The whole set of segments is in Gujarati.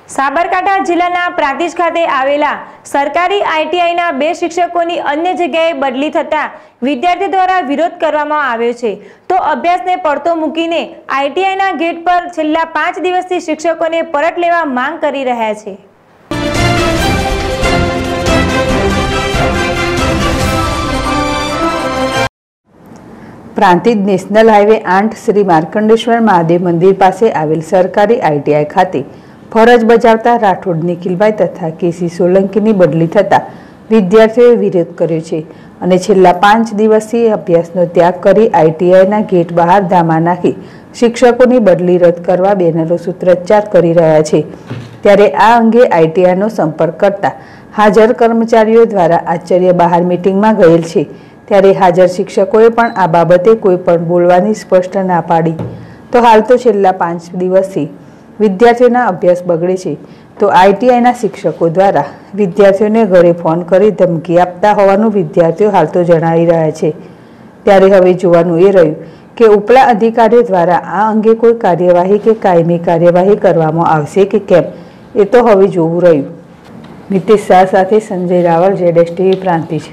સાબરકાંઠા જિલ્લાના પ્રાંતિજ ખાતે આવેલા સરકારી આઈટીઆઈના 2 શિક્ષકોની અન્ય જગ્યાએ બદલી થતા વિદ્યાર્થીઓ દ્વારા વિરોધ કરવામાં આવ્યો છે। તો અભ્યાસને પડતો મૂકીને આઈટીઆઈના ગેટ પર છેલ્લા 5 દિવસથી શિક્ષકોને પરત લેવા માંગ કરી રહ્યા છે। પ્રાંતિજ નેશનલ હાઈવે 8 શ્રી માર્કંડેશ્વર મહાદેવ મંદિર પાસે આવેલ સરકારી આઈટીઆઈ ખાતે ફરજ બજાવતા રાઠોડ નિખિલભાઈ તથા કેસી સોલંકીની બદલી થતા વિદ્યાર્થીઓએ વિરોધ કર્યો છે અને છેલ્લા 5 દિવસથી અભ્યાસનો ત્યાગ કરી આઈટીઆઈના ગેટ બહાર ધામા નાખી શિક્ષકોની બદલી રદ કરવા બેનરો સૂત્રોચ્ચાર કરી રહ્યા છે। ત્યારે આ અંગે આઈટીઆઈનો સંપર્ક કરતા હાજર કર્મચારીઓ દ્વારા આચાર્ય બહાર મીટિંગમાં ગયેલ છે। ત્યારે હાજર શિક્ષકોએ પણ આ બાબતે કોઈ પણ બોલવાની સ્પષ્ટ ના પાડી। તો હાલ તો છેલ્લા 5 દિવસથી વિદ્યાર્થીઓના અભ્યાસ બગડે છે, તો આઈટીઆઈના શિક્ષકો દ્વારા વિદ્યાર્થીઓને ઘરે ફોન કરી ધમકી આપતા હોવાનું વિદ્યાર્થીઓ હાલ તો જણાવી રહ્યા છે। ત્યારે હવે જોવાનું એ રહ્યું કે ઉપલા અધિકારીઓ દ્વારા આ અંગે કોઈ કાર્યવાહી કે કાયમી કાર્યવાહી કરવામાં આવશે કે કેમ, એ તો હવે જોવું રહ્યું। નીતિશ શાહ સાથે સંજય રાવલ, ZSTV પ્રાંતિજ।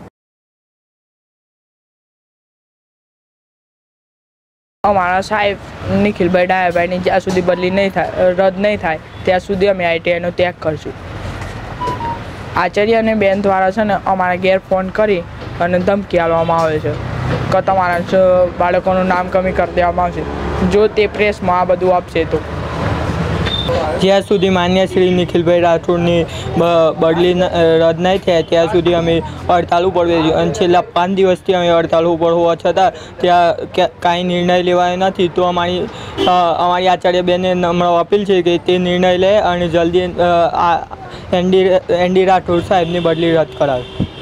અમારા સાહેબ નિખિલભાઈ ડાયાભાઈની જ્યાં સુધી બદલી નહીં થાય, રદ નહીં થાય ત્યાં સુધી અમે આઈટીઆઈનો ત્યાગ કરશું। આચાર્ય અને બેન દ્વારા છે ને અમારા ઘેર ફોન કરી અને ધમકી આપવામાં આવે છે કે તમારા બાળકોનું નામ કમી કરી દેવામાં આવશે જો તે પ્રેસમાં આ બધું આપશે તો। જ્યાં સુધી માન્ય શ્રી નિખિલભાઈ રાઠોડની બદલી રદ નહીં થાય ત્યાં સુધી અમે હડતાલ ઉપર બેસીએ અને છેલ્લા 5 દિવસથી અમે હડતાલ ઉપર હોવા છતાં ત્યાં કાંઈ નિર્ણય લેવાયો નથી। તો અમારી આચાર્ય બેને નમ્ર અપીલ છે કે તે નિર્ણય લે અને જલ્દી એનડી રાઠોડ સાહેબની બદલી રદ કરાવે।